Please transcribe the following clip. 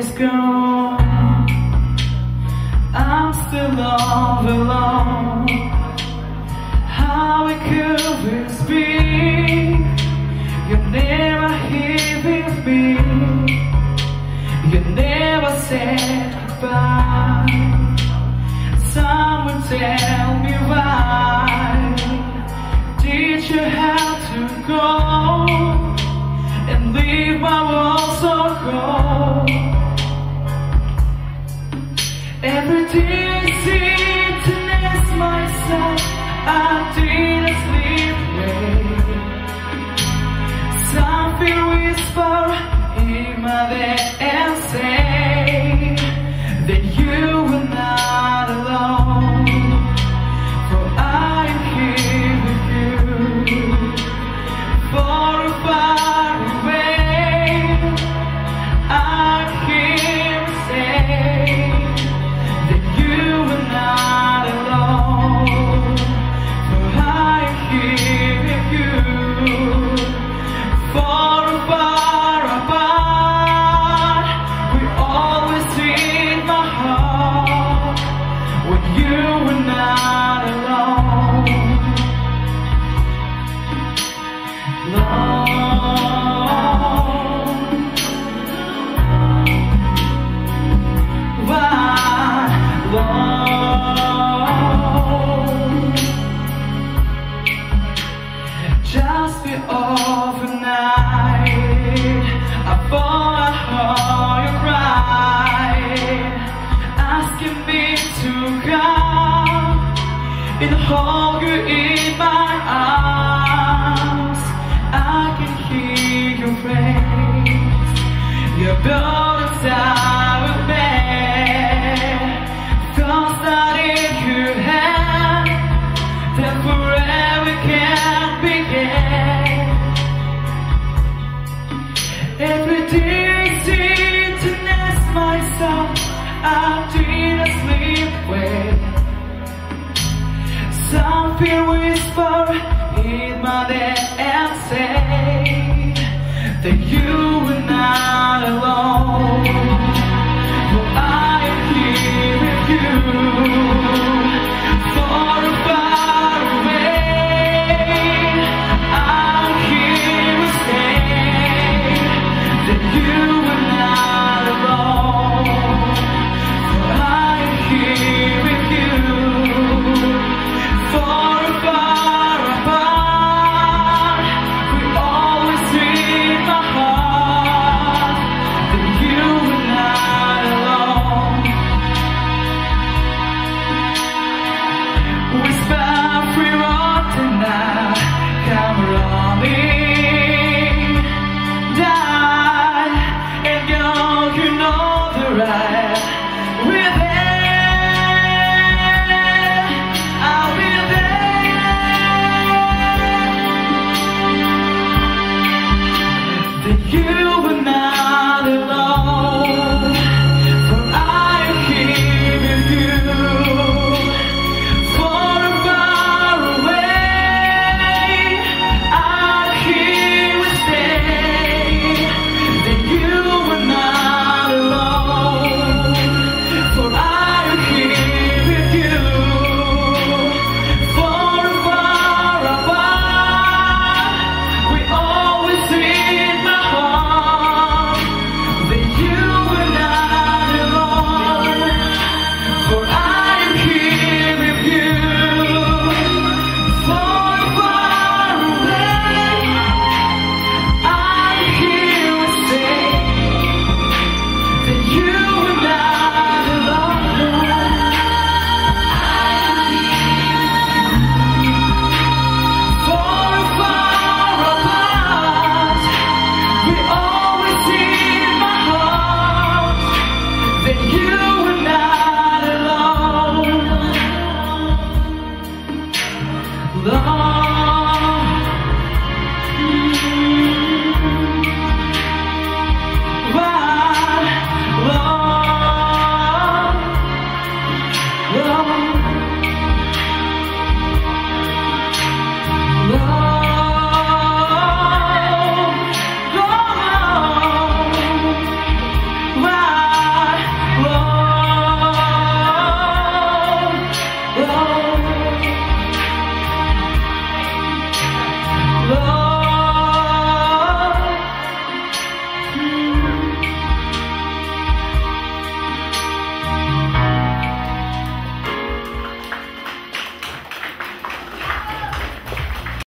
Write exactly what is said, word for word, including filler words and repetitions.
is gone, I'm still all alone. How it could this be? You're never here with me. You never said goodbye. Someone tell me why did you have to go and leave my world so cold? Every day I seem to nest myself, I didn't sleep late. Something whisper in my head and say that you were not alone, for I am here with you. Far far away, I'm here to say that you were not alone, for I am here with you. Far far apart, we always in my heart when you were not alone. Lord, why, Lord, just be overnight. I thought I heard you cry, asking me to come and hold you in my arms. I can hear your face, your bones are with me. Thoughts that if you have, that forever can begin. Every day I seem to nest myself, I didn't sleep well. Something whisper in my head